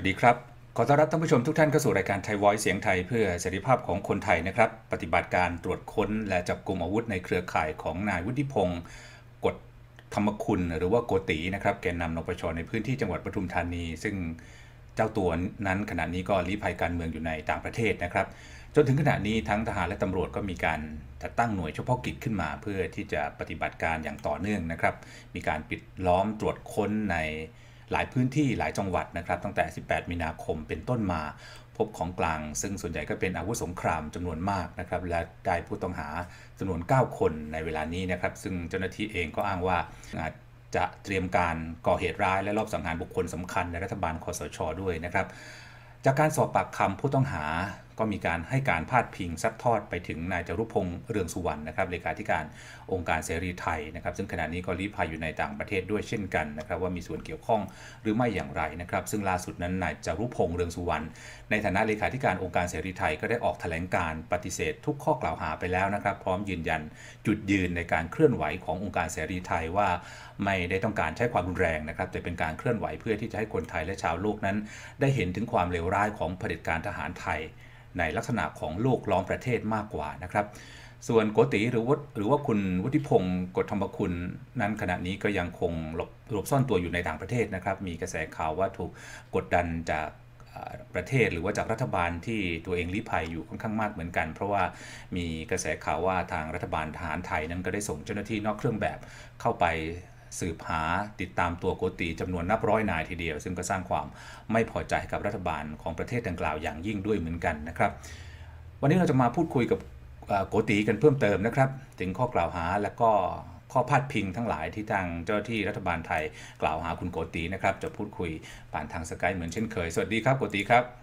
วัสดีครับขอต้อนรับท่านผู้ชมทุกท่านเข้าสู่รายการไทย Voice เสียงไทยเพื่อเสรีภาพของคนไทยนะครับปฏิบัติการตรวจค้นและจับกุมอาวุธในเครือข่ายของนายวุฒิพงศ์กฎธรรมคุณหรือว่าโกตินะครับแกนนำนปชในพื้นที่จังหวัดปทุมธานีซึ่งเจ้าตัวนั้นขณะนี้ก็ลี้ภัยการเมืองอยู่ในต่างประเทศนะครับจนถึงขณะนี้ทั้งทหารและตำรวจก็มีการจัดตั้งหน่วยเฉพาะกิจขึ้นมาเพื่อที่จะปฏิบัติการอย่างต่อเนื่องนะครับมีการปิดล้อมตรวจค้นในหลายพื้นที่หลายจังหวัดนะครับตั้งแต่18มีนาคมเป็นต้นมาพบของกลางซึ่งส่วนใหญ่ก็เป็นอาวุธสงครามจำนวนมากนะครับและได้ผู้ต้องหาจำนวน9คนในเวลานี้นะครับซึ่งเจ้าหน้าที่เองก็อ้างว่าจะเตรียมการก่อเหตุร้ายและลอบสังหารบุคคลสำคัญในรัฐบาลคสช.ด้วยนะครับจากการสอบปากคำผู้ต้องหาก็มีการให้การพาดพิงซัดทอดไปถึงนายจารุพงษ์เรืองสุวรรณนะครับเลขาธิการองค์การเสรีไทยนะครับซึ่งขณะนี้ก็ลี้ภัยอยู่ในต่างประเทศด้วยเช่นกันนะครับว่ามีส่วนเกี่ยวข้องหรือไม่อย่างไรนะครับซึ่งล่าสุดนั้นนายจารุพงษ์เรืองสุวรรณในฐานะเลขาธิการองค์การเสรีไทยก็ได้ออกแถลงการปฏิเสธทุกข้อกล่าวหาไปแล้วนะครับพร้อมยืนยันจุดยืนในการเคลื่อนไหวขององค์การเสรีไทยว่าไม่ได้ต้องการใช้ความรุนแรงนะครับแต่เป็นการเคลื่อนไหวเพื่อที่จะให้คนไทยและชาวโลกนั้นได้เห็นถึงความเลวร้ายของเผด็จการทหารไทยในลักษณะของโลกล้อมประเทศมากกว่านะครับส่วนโกติหรือว่าคุณวุฒิพงศ์กฎธรรมคุณนั้นขณะนี้ก็ยังคงหลบซ่อนตัวอยู่ในต่างประเทศนะครับมีกระแสข่าวว่าถูกกดดันจากประเทศหรือว่าจากรัฐบาลที่ตัวเองลี้ภัยอยู่ค่อนข้างมากเหมือนกันเพราะว่ามีกระแสข่าวว่าทางรัฐบาลทหารไทยนั้นก็ได้ส่งเจ้าหน้าที่นอกเครื่องแบบเข้าไปสืบหาติดตามตัวโกติจำนวนนับร้อยนายทีเดียวซึ่งก็สร้างความไม่พอใจกับรัฐบาลของประเทศดังกล่าวอย่างยิ่งด้วยเหมือนกันนะครับวันนี้เราจะมาพูดคุยกับโกติกันเพิ่มเติมนะครับถึงข้อกล่าวหาและก็ข้อพาดพิงทั้งหลายที่ทางเจ้าหน้าที่รัฐบาลไทยกล่าวหาคุณโกตินะครับจะพูดคุยผ่านทางสกายเหมือนเช่นเคยสวัสดีครับโกติครับ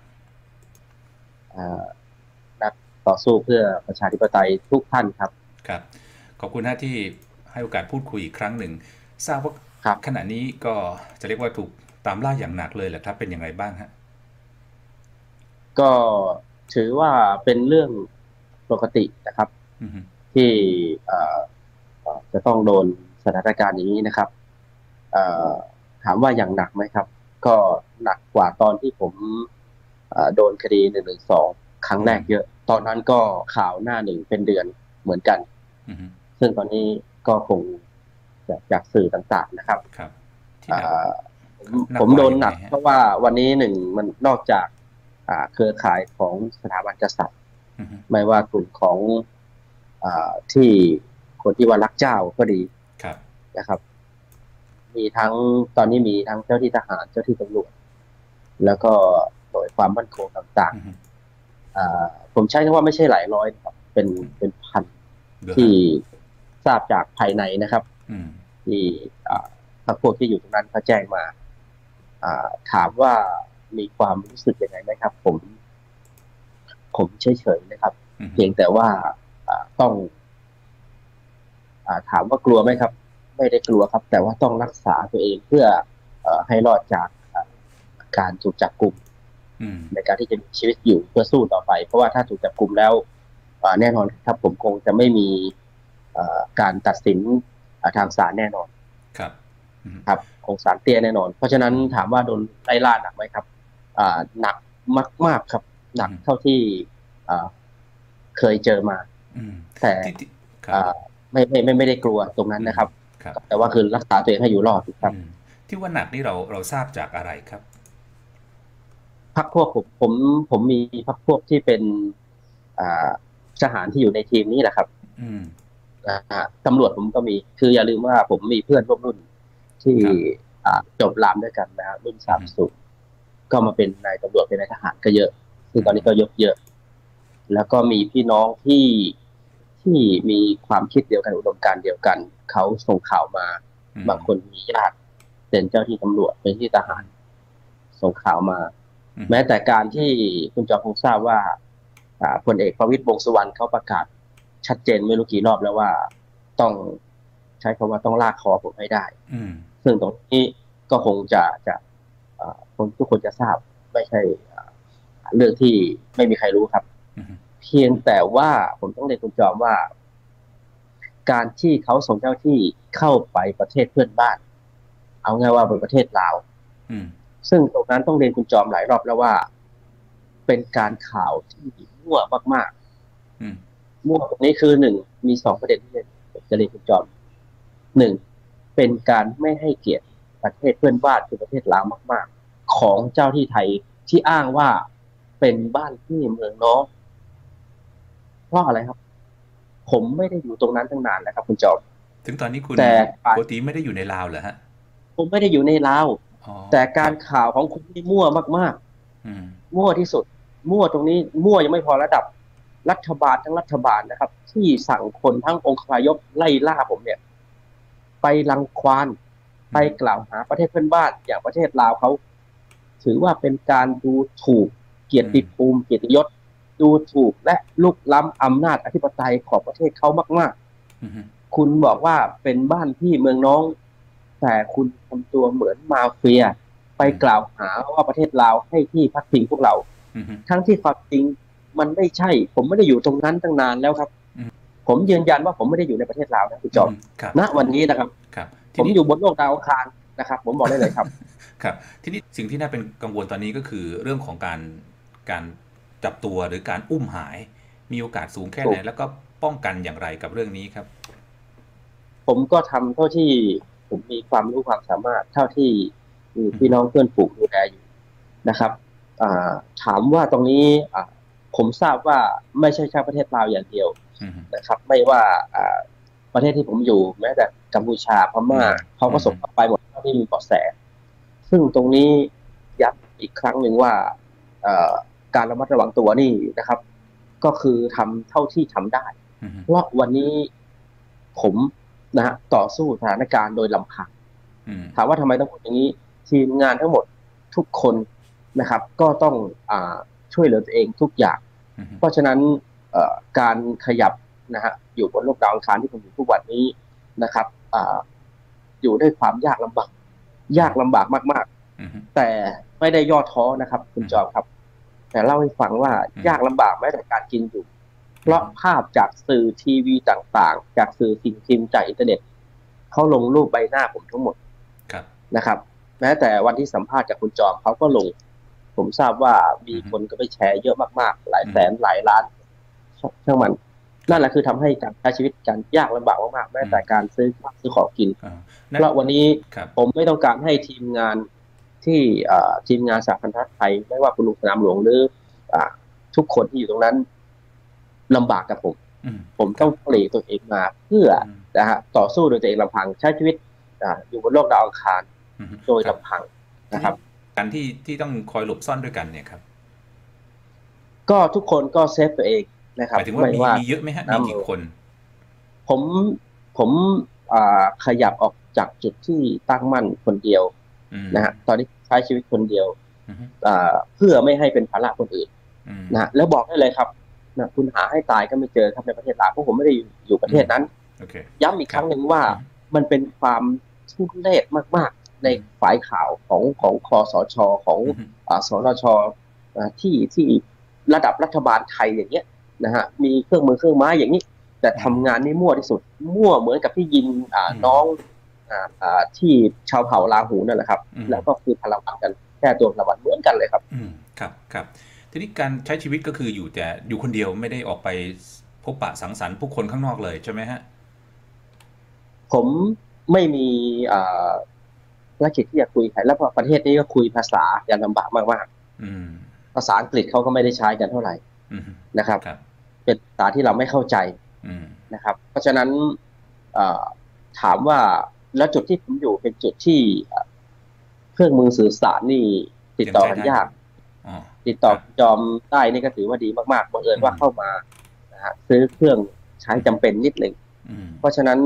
นักต่อสู้เพื่อประชาธิปไตยทุกท่านครับครับขอบคุณที่ให้โอกาสพูดคุยอีกครั้งหนึ่งทราบว่าขณะนี้ก็จะเรียกว่าถูกตามล่าอย่างหนักเลยแหละครับเป็นอย่างไรบ้างฮะก็ถือว่าเป็นเรื่องปกตินะครับที่จะต้องโดนสถานการณ์อย่างนี้นะครับถามว่าอย่างหนักไหมครับก็หนักกว่าตอนที่ผมโดนคดี112ครั้งแรกเยอะตอนนั้นก็ข่าวหน้าหนึ่งเป็นเดือนเหมือนกันซึ่งตอนนี้ก็คงจากสื่อต่างๆนะครับผมโดนหนักเพราะว่าวันนี้หนึ่งมันนอกจากเครือข่ายของสถาบันกษัตริย์ไม่ว่ากลุ่มของที่คนที่ว่ารักเจ้าก็ดีนะครับมีทั้งตอนนี้มีทั้งเจ้าที่ทหารเจ้าที่ตำรวจแล้วก็หน่วยความมั่นคงต่างๆผมใช้คำว่าไม่ใช่หลายร้อยครับเป็นพันที่ทราบจากภายในนะครับที่พรรคพวกที่อยู่ตรงนั้นเขาแจ้งมาถามว่ามีความรู้สึกยังไงไหมครับผมเฉยๆนะครับเพียงแต่ว่าต้องถามว่ากลัวไหมครับไม่ได้กลัวครับแต่ว่าต้องรักษาตัวเองเพื่อให้รอดจากการถูกจับกุมในการที่จะมีชีวิตอยู่เพื่อสู้ต่อไปเพราะว่าถ้าถูกจับกุมแล้วแน่นอนครับผมคงจะไม่มีการตัดสินทางศาลแน่นอนครับคงศาลเตี้ยแน่นอนเพราะฉะนั้นถามว่าโดนไล่ล่าหนักไหมครับหนักมากๆครับหนักเท่าที่เคยเจอมาแต่ไม่ได้กลัวตรงนั้นนะครับแต่ว่าคือรักษาตัวเองให้อยู่รอดครับที่ว่าหนักนี่เราทราบจากอะไรครับพรรคพวกผมมีพรรคพวกที่เป็นทหารที่อยู่ในทีมนี้แหละครับตำรวจผมก็มีคืออย่าลืมว่าผมมีเพื่อนร่วมรุ่นที่จบรามด้วยกันนะรุ่น30ก็มาเป็นนายตำรวจเป็นนายทหารก็เยอะซึ่งตอนนี้ก็เยอะแล้วก็มีพี่น้องที่มีความคิดเดียวกันอุดมการณ์เดียวกันเขาส่งข่าวมาบางคนมีญาติเป็นเจ้าที่ตำรวจเป็นที่ทหารส่งข่าวมาแม้แต่การที่คุณจอมพงษ์ทราบว่าพลเอกประวิตรวงษ์สุวรรณเขาประกาศชัดเจนไม่รู้กี่รอบแล้วว่าต้องใช้คำว่าต้องลากคอผมให้ได้ซึ่งตรงนี้ก็คงจะทุกคนจะทราบไม่ใช่เรื่องที่ไม่มีใครรู้ครับเพียงแต่ว่าผมต้องเรียนคุณจอมว่าการที่เขาส่งเจ้าที่เข้าไปประเทศเพื่อนบ้านเอาง่ายว่าเป็นประเทศลาวซึ่งตรงนั้นต้องเรียนคุณจอมหลายรอบแล้วว่าเป็นการข่าวที่มั่วมากๆมั่วตรงนี้คือหนึ่งมีสองประเด็นที่จะเรียนคุณจอมหนึ่งเป็นการไม่ให้เกียรติประเทศเพื่อนบ้านคือประเทศลาวมากๆของเจ้าที่ไทยที่อ้างว่าเป็นบ้านพี่เมืองน้องเพราะอะไรครับ ผมไม่ได้อยู่ตรงนั้นตั้งนานแล้วครับคุณจอมถึงตอนนี้คุณโกติไม่ได้อยู่ในลาวเหรอฮะผมไม่ได้อยู่ในลาวแต่การข่าวของคุณนี่มั่วมากๆมั่วที่สุดมั่วตรงนี้มั่วยังไม่พอระดับรัฐบาลทั้งรัฐบาลนะครับที่สั่งคนทั้งองคาพยพไล่ล่าผมเนี่ยไปรังควานไปกล่าวหาประเทศเพื่อนบ้านอย่างประเทศลาวเขาถือว่าเป็นการดูถูกเกียรติภูมิเกียรติยศดูถูกและลุกล้ำอำนาจอธิปไตยของประเทศเขามากๆคุณบอกว่าเป็นบ้านพี่เมืองน้องแต่คุณทำตัวเหมือนมาเฟียไปกล่าวหาว่าประเทศลาวให้ที่พักพิงพวกเราทั้งที่ความจริงมันไม่ใช่ผมไม่ได้อยู่ตรงนั้นตั้งนานแล้วครับผมยืนยันว่าผมไม่ได้อยู่ในประเทศลาวนะคุณจอมณวันนี้นะครับผมอยู่บนโลกดาวอังคารนะครับผมบอกได้เลยครับครับทีนี้สิ่งที่น่าเป็นกังวลตอนนี้ก็คือเรื่องของการจับตัวหรือการอุ้มหายมีโอกาสสูงแค่ไหนแล้วก็ป้องกันอย่างไรกับเรื่องนี้ครับผมก็ทำเท่าที่ผมมีความรู้ความสามารถเท่าที่พี่น้องเพื่อนฝูงดูแลอยู่นะครับถามว่าตรงนี้ผมทราบว่าไม่ใช่แค่ประเทศลาวอย่างเดียวนะครับไม่ว่าประเทศที่ผมอยู่แม้แต่กัมพูชาพม่าเขาก็ส่งไปหมดที่มีเบาะแสซึ่งตรงนี้ย้ำอีกครั้งหนึ่งว่าการระมัดระวังตัวนี่นะครับก็คือทำเท่าที่ทำได้เพราะวันนี้ผมนะฮะต่อสู้สถานการณ์โดยลำพังถามว่าทำไมต้องพูดอย่างนี้ทีมงานทั้งหมดทุกคนนะครับก็ต้องช่วยเหลือตัวเองทุกอย่างเพราะฉะนั้นการขยับนะฮะอยู่บนโลกดาวอังคารที่ผมอยู่ทุกวันนี้นะครับอยู่ด้วยความยากลำบากมากๆแต่ไม่ได้ย่อท้อนะครับคุณจอมครับแต่เล่าให้ฟังว่ายากลำบากแม้แต่การกินอยู่เพราะภาพจากสื่อทีวีต่างๆจากสื่อสิ่งพิมพ์จากอินเทอร์เน็ตเขาลงรูปใบหน้าผมทั้งหมดนะครับแม้แต่วันที่สัมภาษณ์จากคุณจอมเขาก็ลงผมทราบว่ามีคนก็ไปแชร์เยอะมากๆหลายแสนหลายล้านช่างมันนั่นแหละคือทำให้การใช้ชีวิตการยากลำบากมากๆแม้แต่การซื้อของกินเพราะวันนี้ผมไม่ต้องการให้ทีมงานที่ทีมงานสหพันธรัฐไทยไม่ว่าคุณลุงสนามหลวงหรือทุกคนที่อยู่ตรงนั้นลำบากกับผมต้องเปลี่ยนตัวเองมาเพื่อนะฮะต่อสู้โดยตัวเองลำพังใช้ชีวิตอยู่บนโลกดาวอังคารโดยลำพังนะครับการที่ต้องคอยหลบซ่อนด้วยกันเนี่ยครับก็ทุกคนก็เซฟตัวเองนะครับหมายถึงว่ามีเยอะไหมฮะมีกี่คนผมขยับออกจากจุดที่ตั้งมั่นคนเดียวนะฮะตอนนี้ใช้ชีวิตคนเดียวเพื่อไม่ให้เป็นภาระคนอื่นนะแล้วบอกได้เลยครับนะคุณหาให้ตายก็ไม่เจอครับในประเทศลาวเพราะผมไม่ได้อยู่ประเทศนั้นย้ำอีกครั้งหนึ่งว่ามันเป็นความทุเรศมากๆในฝ่ายข่าวของคสช.ของสนช.ที่ระดับรัฐบาลไทยอย่างเงี้ยนะฮะมีเครื่องมือเครื่องไม้อย่างนี้แต่ทำงานนี่มั่วที่สุดมั่วเหมือนกับที่ยิงน้องที่ชาวเผ่าลาหูนั่นแหละครับแล้วก็คือพลังกันแค่ตัวพลังเหมือนกันเลยครับครับทีนี้การใช้ชีวิตก็คืออยู่คนเดียวไม่ได้ออกไปพบปะสังสรรค์ผู้คนข้างนอกเลยใช่ไหมฮะผมไม่มีภารกิจที่จะคุยใครแล้วประเทศนี้ก็คุยภาษาอย่างลำบากมากๆภาษาอังกฤษเขาก็ไม่ได้ใช้กันเท่าไหร่นะครับเป็นภาษาที่เราไม่เข้าใจนะครับเพราะฉะนั้นถามว่าแล้วจุดที่ผมอยู่เป็นจุดที่เครื่องมือสื่อสารนี่ติดต่อกันยากติดต่อจอมได้นี่ก็ถือว่าดีมากๆบังเอิญว่าเข้ามานะฮะซื้อเครื่องใช้จำเป็นนิดหนึ่งเพราะฉะนั้น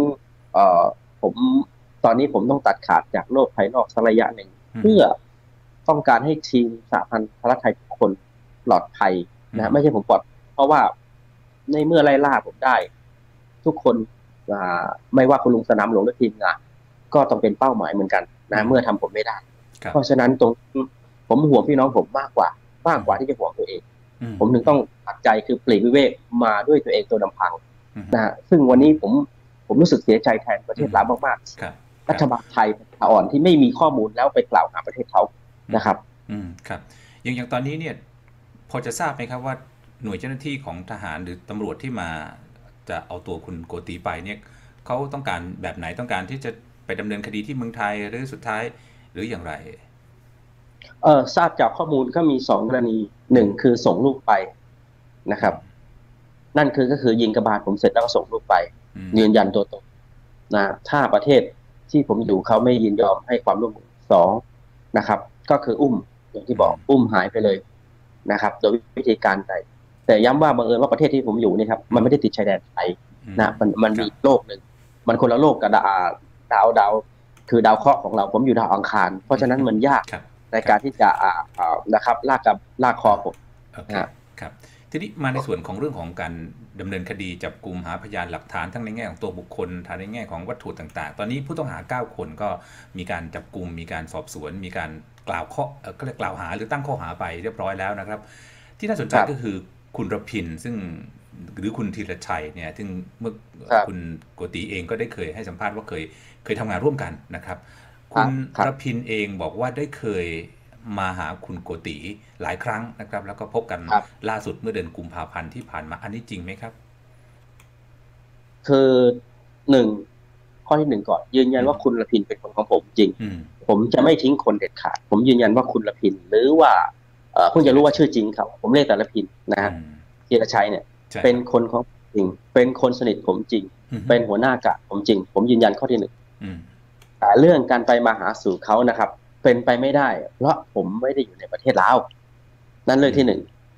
ตอนนี้ผมต้องตัดขาดจากโลกภายนอกสักระยะหนึ่งเพื่อต้องการให้ทีมสหพันธรัฐไทยทุกคนปลอดภัยนะไม่ใช่ผมปลอดเพราะว่าในเมื่อไล่ล่าผมได้ทุกคนไม่ว่าคุณลุงสนามหลวงหรือทีมงานก็ต้องเป็นเป้าหมายเหมือนกันนะเมื่อทำผมไม่ได้เพราะฉะนั้นตรงผมห่วงพี่น้องผมมากกว่าที่จะห่วงตัวเองผมถึงต้องตัดใจคือปลีกวิเวกมาด้วยตัวเองตัวลำพังนะซึ่งวันนี้ผมรู้สึกเสียใจแทนประเทศลาวมากๆรัฐบาลไทยอ่อนที่ไม่มีข้อมูลแล้วไปกล่าวหาประเทศเขานะครับครับอย่างตอนนี้เนี่ยพอจะทราบไหมครับว่าหน่วยเจ้าหน้าที่ของทหารหรือตำรวจที่มาจะเอาตัวคุณโกติไปเนี่ยเขาต้องการแบบไหนต้องการที่จะไปดำเนินคดีที่เมืองไทยหรือสุดท้ายหรืออย่างไรทราบจากข้อมูลก็มี2 กรณี1คือส่งลูกไปนะครับนั่นก็คือยิงกระบาลผมเสร็จแล้วก็ส่งลูกไปยืนยันตัวตนนะถ้าประเทศที่ผมอยู่เขาไม่ยินยอมให้ความร่วมมือ2นะครับก็คืออย่างที่บอกหายไปเลยนะครับโดยวิธีการใดแต่ย้ำว่าบังเอิญว่าประเทศที่ผมอยู่นี่ครับมันไม่ได้ติดชายแดนไทยนะมันมีโลกหนึ่งมันคนละโลกกับดาวคือดาวเคราะห์ของเราผมอยู่ดาวอังคารเพราะฉะนั้นมันยากในการที่จะนะครับลากคอผมครับทีนี้มาในส่วนของเรื่องของการดำเนินคดีจับกลุ่มหาพยานหลักฐานทั้งในแง่ของตัวบุคคลทั้งในแง่ของวัตถุต่างๆตอนนี้ผู้ต้องหา9 คนก็มีการจับกลุ่มมีการสอบสวนมีการกล่าวหาหรือตั้งข้อหาไปเรียบร้อยแล้วนะครับที่น่าสนใจก็คือคุณรพินซึ่งหรือคุณธีรชัยเนี่ยซึ่งเมื่อคุณโกติเองก็ได้เคยให้สัมภาษณ์ว่าเคยทำงานร่วมกันนะครับคุณรพินเองบอกว่าได้เคยมาหาคุณโกติหลายครั้งนะครับแล้วก็พบกันล่าสุดเมื่อเดือนกุมภาพันธ์ที่ผ่านมาอันนี้จริงไหมครับคือข้อที่1ก่อนยืนยันว่าคุณรพินเป็นคนของผมจริงผมจะไม่ทิ้งคนเด็ดขาดผมยืนยันว่าคุณรพินหรือว่าเพิ่งจะรู้ว่าชื่อจริงเขาผมเรียกแต่รพินนะฮะธีรชัยเนี่ยเป็นคนของจริงเป็นคนสนิทผมจริงเป็นหัวหน้ากะผมจริงผมยืนยันข้อที่1แต่เรื่องการไปมาหาสู่เขานะครับเป็นไปไม่ได้เพราะผมไม่ได้อยู่ในประเทศลาวนั่นเรื่องที่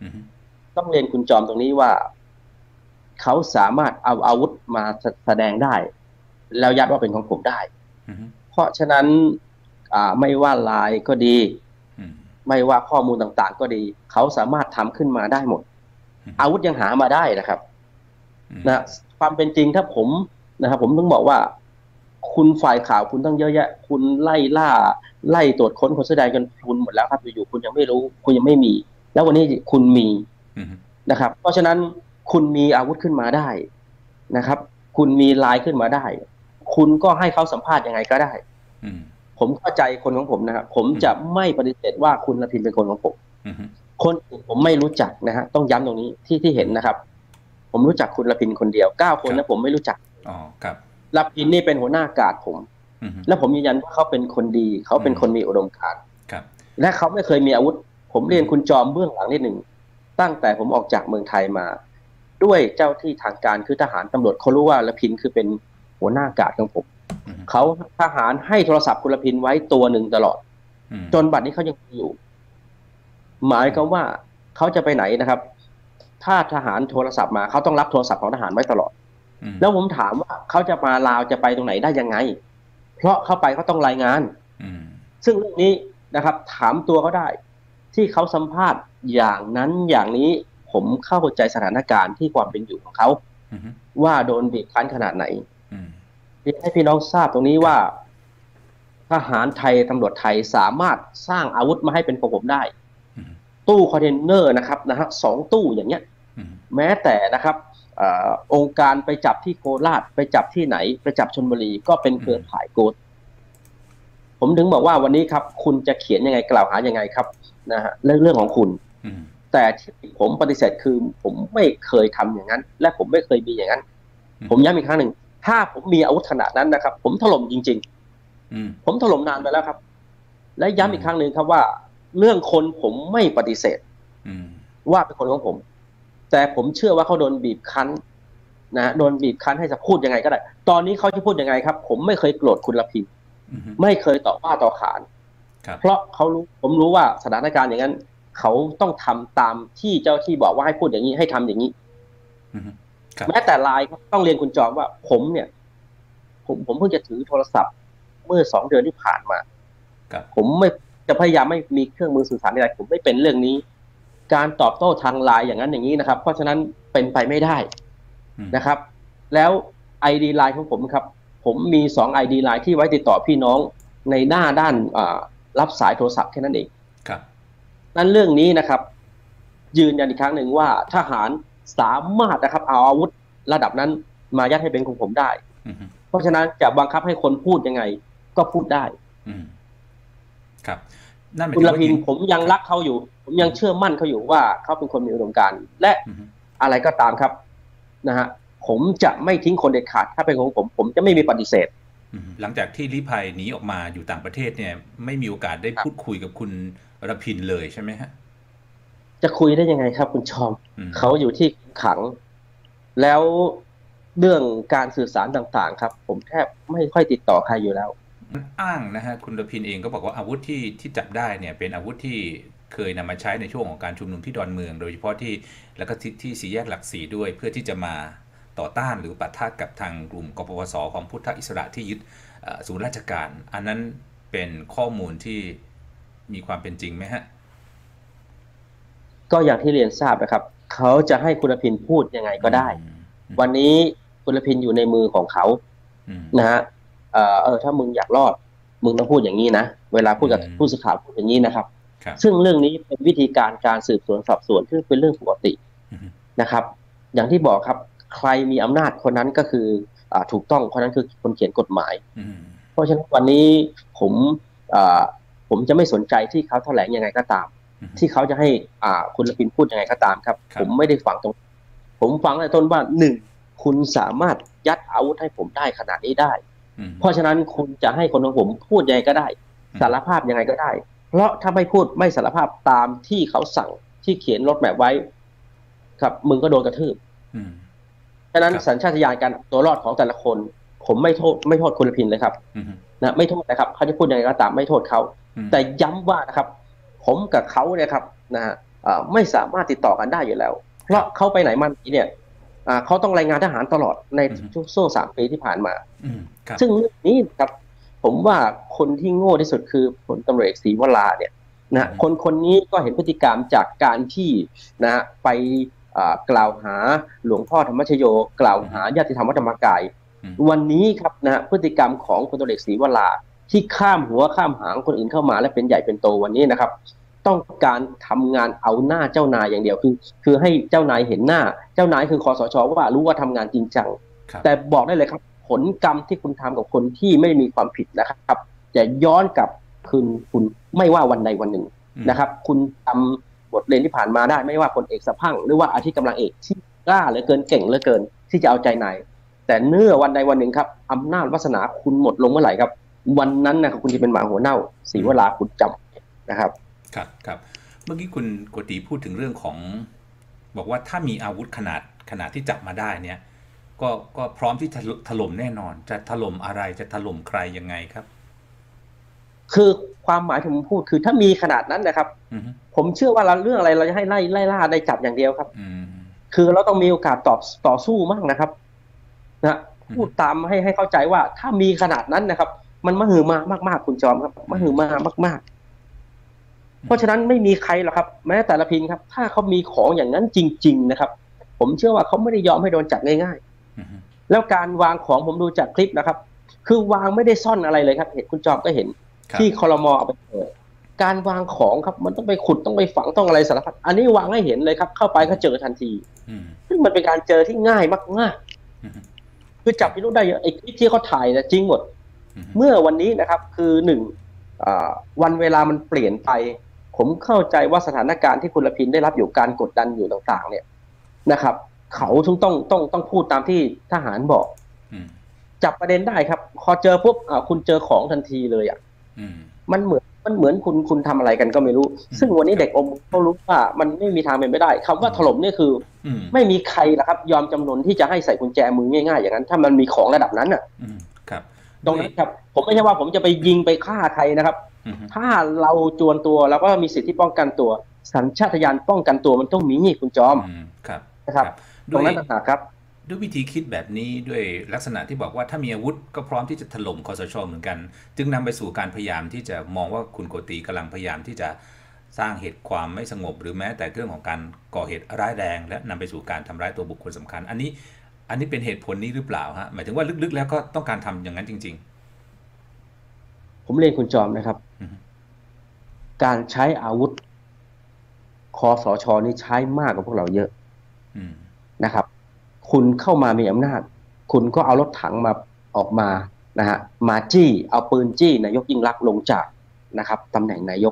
1ต้องเรียนคุณจอมตรงนี้ว่าเขาสามารถเอาอาวุธมาแสดงได้แล้วยัดว่าเป็นของผมได้เพราะฉะนั้นไม่ว่าไลน์ก็ดีไม่ว่าข้อมูลต่างๆก็ดีเขาสามารถทำขึ้นมาได้หมดอาวุธยังหามาได้นะครับนะความเป็นจริงถ้าผมนะครับผมต้องบอกว่าคุณฝ่ายข่าวคุณต้องเยอะแยะคุณไล่ตรวจค้นคนแสดงจนคุณหมดแล้วครับอยู่ๆคุณยังไม่รู้คุณยังไม่มีแล้ววันนี้คุณมีนะครับเพราะฉะนั้นคุณมีอาวุธขึ้นมาได้นะครับคุณมีไลน์ขึ้นมาได้คุณก็ให้เขาสัมภาษณ์ยังไงก็ได้ผมเข้าใจคนของผมนะครับผมจะไม่ปฏิเสธว่าคุณรพินเป็นคนของผมคนอื่นผมไม่รู้จักนะฮะต้องย้ำตรงนี้ที่เห็นนะครับผมรู้จักคุณรพินคนเดียว9 คนนะผมไม่รู้จักครับรพินนี่เป็นหัวหน้ากาดผมและผมยืนยันว่าเขาเป็นคนดีเขาเป็นคนมีอุดมการณ์และเขาไม่เคยมีอาวุธผมเรียนคุณจอมเบื้องหลังนิดหนึ่งตั้งแต่ผมออกจากเมืองไทยมาด้วยเจ้าที่ทางการคือทหารตำรวจเขารู้ว่ารพินคือเป็นหัวหน้ากาดของผมเขาทหารให้โทรศัพท์คุณรพินไว้ตัวหนึ่งตลอดจนบัดนี้เขายังอยู่หมายความว่าเขาจะไปไหนนะครับถ้าทหารโทรศัพท์มาเขาต้องรับโทรศัพท์ของทหารไว้ตลอดแล้วผมถามว่าเขาจะมาลาวจะไปตรงไหนได้ยังไงเพราะเขาไปเขาต้องรายงานซึ่งเรื่องนี้นะครับถามตัวเขาได้ที่เขาสัมภาษณ์อย่างนั้นอย่างนี้ผมเข้าใจสถานการณ์ที่ความเป็นอยู่ของเขาว่าโดนบีบคั้นขนาดไหนให้พี่น้องทราบตรงนี้ว่าทหารไทยตำรวจไทยสามารถสร้างอาวุธมาให้เป็นของผมได้ตู้คอนเทนเนอร์นะครับ2 ตู้อย่างเงี้ยแม้แต่นะครับองค์การไปจับที่โคราชไปจับที่ไหนไปจับชลบุรีก็เป็นเครือข่ายโกดผมถึงบอกว่าวันนี้ครับคุณจะเขียนยังไงกล่าวหายังไงครับนะฮะเรื่องของคุณแต่ที่ผมปฏิเสธคือผมไม่เคยทำอย่างนั้นและผมไม่เคยมีอย่างนั้นผมย้ำอีกครั้งหนึ่งถ้าผมมีอาวุธขนาดนั้นนะครับผมถล่มจริงๆผมถล่มนานไปแล้วครับและย้ำอีกครั้งหนึ่งครับว่าเรื่องคนผมไม่ปฏิเสธว่าเป็นคนของผมแต่ผมเชื่อว่าเขาโดนบีบคั้นนะโดนบีบคั้นให้จะพูดยังไงก็ได้ตอนนี้เขาจะพูดยังไงครับผมไม่เคยโกรธคุณรพินไม่เคยต่อว่าต่อขานเพราะเขารู้ผมรู้ว่าสถานการณ์อย่างนั้นเขาต้องทำตามที่เจ้าที่บอกว่าให้พูดอย่างนี้ให้ทำอย่างนี้แม้แต่ไลน์ต้องเรียนคุณจอมว่าผมเนี่ยผมเพิ่งจะถือโทรศัพท์เมื่อ2 เดือนที่ผ่านมาผมไม่จะพยายามไม่มีเครื่องมือสื่อสารใดๆผมไม่เป็นเรื่องนี้การตอบโต้ทางไลน์อย่างนั้นอย่างนี้นะครับเพราะฉะนั้นเป็นไปไม่ได้นะครับแล้ว ID ไลน์ของผมครับผมมี2 ID ไลน์ที่ไว้ติดต่อพี่น้องในด้านรับสายโทรศัพท์แค่นั้นเองนั้นเรื่องนี้นะครับยืนยันอีกครั้งหนึ่งว่าทหารสามารถนะครับเอาอาวุธระดับนั้นมายัดให้เป็นของผมได้เพราะฉะนั้นจะบังคับให้คนพูดยังไงก็พูดได้ครับนั่นหมายคุณถึงว่าละพินผมยังรักเขาอยู่ผมยังเชื่อมั่นเขาอยู่ว่าเขาเป็นคนมีอุดมการณ์และอะไรก็ตามครับนะฮะผมจะไม่ทิ้งคนเด็ดขาดถ้าเป็นของผมจะไม่มีปฏิเสธหลังจากที่ลี้ภัยหนีออกมาอยู่ต่างประเทศเนี่ยไม่มีโอกาสได้พูดคุยกับคุณรพินเลยใช่ไหมฮะจะคุยได้ยังไงครับคุณชอมเขาอยู่ที่ขังแล้วเรื่องการสื่อสารต่างๆครับผมแทบไม่ค่อยติดต่อใครอยู่แล้วอ้างนะฮะคุณรพินเองก็บอกว่าอาวุธที่จับได้เนี่ยเป็นอาวุธที่เคยนำมาใช้ในช่วงของการชุมนุมที่ดอนเมืองโดยเฉพาะที่แล้วก็ที่สี่แยกหลักสี่ด้วยเพื่อที่จะมาต่อต้านหรือปะทะกับทางกลุ่มกปปสของพุทธอิสระที่ยึดศูนย์ราชการอันนั้นเป็นข้อมูลที่มีความเป็นจริงไหมฮะก็อย่างที่เรียนทราบนะครับเขาจะให้คุณรพินพูดยังไงก็ได้วันนี้คุณรพินอยู่ในมือของเขานะฮะถ้ามึงอยากรอดมึงต้องพูดอย่างนี้นะเวลาพูดกับผู้สื่อข่าวพูดอย่างนี้นะครับซึ่งเรื่องนี้เป็นวิธีการสืบสวนสอบสวนที่เป็นเรื่องปกตินะครับอย่างที่บอกครับใครมีอำนาจคนนั้นก็คือถูกต้องคนนั้นคือคนเขียนกฎหมายเพราะฉะนั้นวันนี้ผมจะไม่สนใจที่เขาแถลงยังไงก็ตามที่เขาจะให้คุณรพินพูดยังไงก็ตามครับผมไม่ได้ฟังตรงผมฟังในต้นว่าคุณสามารถยัดอาวุธให้ผมได้ขนาดนี้ได้เพราะฉะนั้นคุณจะให้คนของผมพูดยังไงก็ได้สารภาพยังไงก็ได้เพราะถ้าไม่พูดไม่สารภาพตามที่เขาสั่งที่เขียนรถแมพไว้ครับมึงก็โดนกระทืบฉะนั้นสัญชาตญาณการตัวรอดของแต่ละคนผมไม่โทษคุณรพินเลยครับนะไม่โทษนะครับเขาจะพูดยังไงก็ตามไม่โทษเขาแต่ย้ำว่านะครับผมกับเขาเนี่ยครับนะฮะไม่สามารถติดต่อกันได้อยู่แล้วเพราะเขาไปไหนมาไหนเนี่ยเขาต้องรายงานทหารตลอดในช่วง3 ปีที่ผ่านมาซึ่งเรื่องนี้ครับผมว่าคนที่โง่ที่สุดคือพลตำรวจเอกศรีวราเนี่ยนะคนนี้ก็เห็นพฤติกรรมจากการที่นะไปกล่าวหาหลวงพ่อธรรมชโยกล่าวหาญาติธรรมวัดธรรมกายวันนี้ครับนะพฤติกรรมของพลตำรวจเอกศรีวราที่ข้ามหัวข้ามหางคนอื่นเข้ามาและเป็นใหญ่เป็นโตวันนี้นะครับต้องการทำงานเอาหน้าเจ้านายอย่างเดียวคือให้เจ้านายเห็นหน้าเจ้านายคือคสช.ว่ารู้ว่าทำงานจริงจังแต่บอกได้เลยครับผลกรรมที่คุณทำกับคนที่ไม่มีความผิดนะครับจะย้อนกลับคืนคุณไม่ว่าวันใดวันหนึ่งนะครับคุณทำบทเรียนที่ผ่านมาได้ไม่ว่าพลเอกสะพังหรือว่าอาทิตย์กำลังเอกที่กล้าเหลือเกินเก่งเหลือเกินที่จะเอาใจนายแต่เมื่อวันใดวันหนึ่งครับอำนาจวาสนาคุณหมดลงเมื่อไหร่ครับวันนั้นนะครับคุณจะเป็นหมาหัวเน่าศรีวราคุณจำนะครับครับเมื่อกี้คุณโกติพูดถึงเรื่องของบอกว่าถ้ามีอาวุธขนาดที่จับมาได้เนี่ยก็พร้อมที่จะถล่มแน่นอนจะถล่มอะไรจะถล่มใครยังไงครับคือความหมายที่ผมพูดคือถ้ามีขนาดนั้นนะครับผมเชื่อว่าเรื่องอะไรเราจะให้ไล่ล่าได้จับอย่างเดียวครับคือเราต้องมีโอกาสต่อสู้มากนะครับนะพูดตามให้เข้าใจว่าถ้ามีขนาดนั้นนะครับมันมหึมามากๆคุณจอมครับมหึมามากๆเพราะฉะนั้นไม่มีใครหรอกครับแม้แต่ละพินครับถ้าเขามีของอย่างนั้นจริงๆนะครับผมเชื่อว่าเขาไม่ได้ยอมให้โดนจับง่ายๆแล้วการวางของผมดูจากคลิปนะครับคือวางไม่ได้ซ่อนอะไรเลยครับเห็นคุณจอมก็เห็นที่ครม.เอาไปเปิดการวางของครับมันต้องไปขุดต้องไปฝังต้องอะไรสารพัดอันนี้วางให้เห็นเลยครับเข้าไปก็เจอทันทีซึ่งมันเป็นการเจอที่ง่ายมากๆคือจับพิรุธได้เยอะไอ้คลิปที่เขาถ่ายนะจริงหมดเมื่อวันนี้นะครับคือวันเวลามันเปลี่ยนไปผมเข้าใจว่าสถานการณ์ที่คุณรพินได้รับอยู่การกดดันอยู่ต่างๆเนี่ยนะครับเขาต้องพูดตามที่ทหารบอกจับประเด็นได้ครับพอเจอปุ๊บคุณเจอของทันทีเลยมันเหมือนคุณทำอะไรกันก็ไม่รู้ซึ่งวันนี้เด็กอมเขารู้ว่ามันไม่มีทางเป็นไปได้คำว่าถล่มนี่คือไม่มีใครนะครับยอมจำนนที่จะให้ใส่กุญแจมือง่ายๆอย่างนั้นถ้ามันมีของระดับนั้นตรงนั้นครับผมไม่ใช่ว่าผมจะไปยิงไปฆ่าใครนะครับถ้าเราจวนตัวเราก็มีสิทธิป้องกันตัวสัญชาตญาณป้องกันตัวมันต้องมีคุณจอมนะครับตรงนั้นต่างหากครับด้วยวิธีคิดแบบนี้ด้วยลักษณะที่บอกว่าถ้ามีอาวุธก็พร้อมที่จะถล่มคสช.เหมือนกันจึงนำไปสู่การพยายามที่จะมองว่าคุณโกติกำลังพยายามที่จะสร้างเหตุความไม่สงบหรือแม้แต่เรื่องของการก่อเหตุร้ายแรงและนำไปสู่การทำร้ายตัวบุคคลสำคัญอันนี้เป็นเหตุผลนี้หรือเปล่าฮะหมายถึงว่าลึกๆแล้วก็ต้องการทำอย่างนั้นจริงๆผมเรียนคุณจอมนะครับการใช้อาวุธคสช.นี่ใช้มากกว่าพวกเราเยอะนะครับคุณเข้ามามีอำนาจคุณก็เอารถถังมาออกมานะฮะมาจี้เอาปืนจี้นายกยิ่งลักษณ์ลงจากนะครับตำแหน่งนายก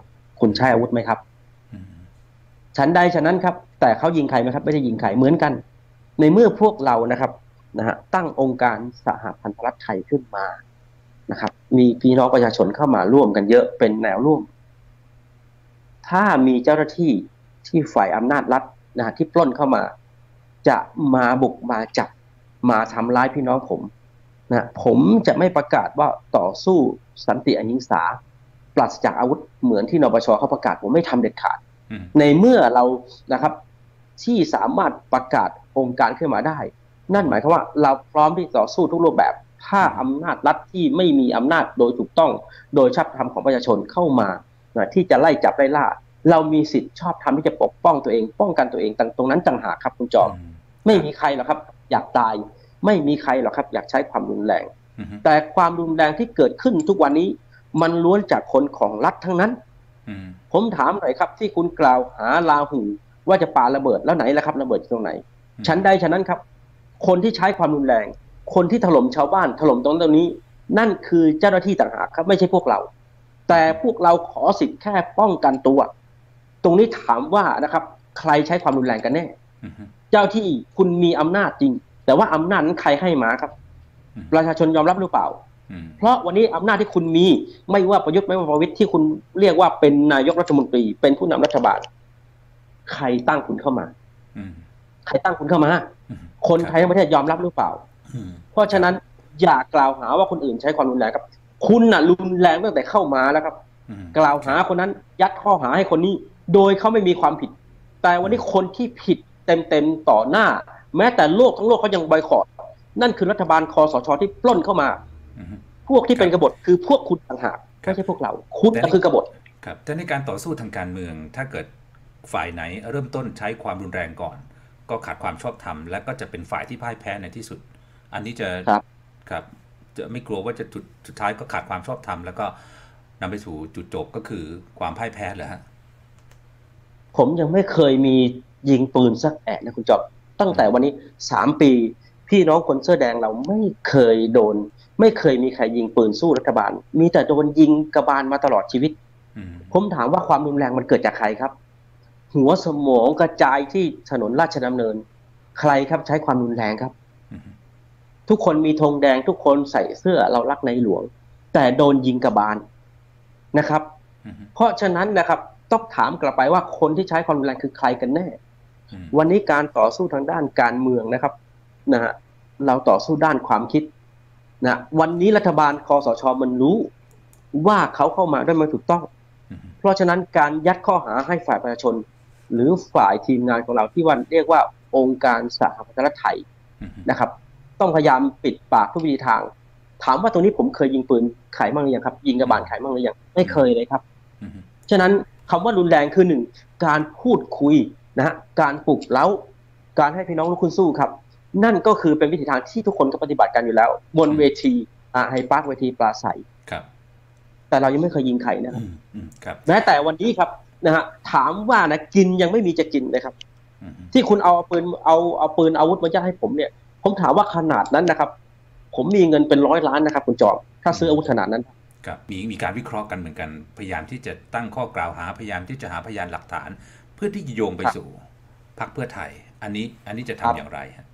คุณใช้อาวุธไหมครับฉันใดฉะนั้นครับแต่เขายิงใครไหมครับไม่ได้ยิงใครเหมือนกันในเมื่อพวกเรานะครับตั้งองค์การสหพันธรัฐไทยขึ้นมานะครับมีพี่น้องประชาชนเข้ามาร่วมกันเยอะเป็นแนวร่วมถ้ามีเจ้าหน้าที่ที่ฝ่ายอำนาจรัฐที่ปล้นเข้ามาจะมาบุกมาจับมาทำร้ายพี่น้องผมจะไม่ประกาศว่าต่อสู้สันติอหิงสาปราศจากอาวุธเหมือนที่นปช.เขาประกาศผมไม่ทำเด็ดขาดในเมื่อเรานะครับที่สามารถประกาศองค์การขึ้นมาได้นั่นหมายความว่าเราพร้อมที่ต่อสู้ทุกรูปแบบถ้าอำนาจรัฐที่ไม่มีอำนาจโดยถูกต้องโดยชอบธรรมของประชาชนเข้ามาที่จะไล่จับไล่ล่าเรามีสิทธิ์ชอบธรรมที่จะปกป้องตัวเองป้องกันตัวเองตรงนั้นต่างหากครับคุณจอมไม่มีใครหรอกครับอยากตายไม่มีใครหรอกครับอยากใช้ความรุนแรงแต่ความรุนแรงที่เกิดขึ้นทุกวันนี้มันล้วนจากคนของรัฐทั้งนั้นผมถามหน่อยครับที่คุณกล่าวหาลาหูว่าจะปาระเบิดแล้วไหนล่ะครับระเบิดตรงไหนชั้นใดฉะนั้นครับคนที่ใช้ความรุนแรงคนที่ถล่มชาวบ้านถล่มตรงนี้นั่นคือเจ้าหน้าที่ต่างหากครับไม่ใช่พวกเราแต่พวกเราขอสิทธิ์แค่ป้องกันตัวตรงนี้ถามว่านะครับใครใช้ความรุนแรงกันแน่เจ้าที่คุณมีอำนาจจริงแต่ว่าอำนาจนั้นใครให้มาครับประชาชนยอมรับหรือเปล่าเพราะวันนี้อำนาจที่คุณมีไม่ว่าประยุทธ์ไม่ว่าประวิตรที่คุณเรียกว่าเป็นนายกรัฐมนตรีเป็นผู้นำรัฐบาลใครตั้งคุณเข้ามาใครตั้งคุณเข้ามาคนไทยทั้งประเทศยอมรับหรือเปล่าเพราะฉะนั้นอย่ากล่าวหาว่าคนอื่นใช้ความรุนแรงครับคุณน่ะรุนแรงตั้งแต่เข้ามาแล้วครับกล่าวหาคนนั้นยัดข้อหาให้คนนี้โดยเขาไม่มีความผิดแต่วันนี้คนที่ผิดเต็มต่อหน้าแม้แต่โลกทั้งโลกเขายังบอยคอตนั่นคือรัฐบาลคสช.ที่ปล้นเข้ามาพวกที่เป็นกบฏคือพวกคุณต่างหากไม่ใช่พวกเราคุณก็คือกบฏครับแต่ในการต่อสู้ทางการเมืองถ้าเกิดฝ่ายไหนเริ่มต้นใช้ความรุนแรงก่อนก็ขาดความชอบธรรมและก็จะเป็นฝ่ายที่พ่ายแพ้ในที่สุดอันนี้จะครับจะไม่กลัวว่าจะจุดสุดท้ายก็ขาดความชอบธรรมแล้วก็นำไปสู่จุดจบก็คือความพ่ายแพ้เหรอฮะผมยังไม่เคยมียิงปืนสักแอะนะคุณจอบตั้งแต่วันนี้3 ปีพี่น้องคนเสื้อแดงเราไม่เคยโดนไม่เคยมีใครยิงปืนสู้รัฐบาลมีแต่โดนยิงกระบาลมาตลอดชีวิตผมถามว่าความรุนแรงมันเกิดจากใครครับหัวสมองกระจายที่ถนนราชดำเนินใครครับใช้ความรุนแรงครับทุกคนมีธงแดงทุกคนใส่เสื้อเรารักในหลวงแต่โดนยิงกระบาลนะครับเพราะฉะนั้นนะครับต้องถามกลับไปว่าคนที่ใช้ความรุนแรงคือใครกันแน่วันนี้การต่อสู้ทางด้านการเมืองนะครับเราต่อสู้ด้านความคิดวันนี้รัฐบาลคสช.มันรู้ว่าเขาเข้ามาด้วยมันถูกต้องเพราะฉะนั้นการยัดข้อหาให้ฝ่ายประชาชนหรือฝ่ายทีมงานของเราที่วันเรียกว่าองค์การสหพันธรัฐไทยนะครับต้องพยายามปิดปากทุกวิธีทางถามว่าตรงนี้ผมเคยยิงปืนขายมั่งหรือยังครับยิงกระบาลขายมั่งหรือยังไม่เคยเลยครับฉะนั้นคำว่ารุนแรงคือ1การพูดคุยการปลุกเร้าการให้พี่น้องลุกขึ้นสู้ครับนั่นก็คือเป็นวิธีทางที่ทุกคนก็ปฏิบัติกันอยู่แล้วบนเวทีไฮปาร์คเวทีปราศัยแต่เรายังไม่เคยยิงใครนะครับแม้แต่วันนี้ครับถามว่ากินยังไม่มีจะกินนะครับที่คุณเอาปืนอาวุธมายัดให้ผมเนี่ยผมถามว่าขนาดนั้นนะครับผมมีเงินเป็น100 ล้านนะครับคุณจอมถ้าซื้ออาวุธขนาดนั้นครับมีการวิเคราะห์กันเหมือนกันพยายามที่จะตั้งข้อกล่าวหาพยายามที่จะหาพยานหลักฐานเพื่อที่จะโยงไปสู่พรรคเพื่อไทยอันนี้จะทำอย่างไรฮะ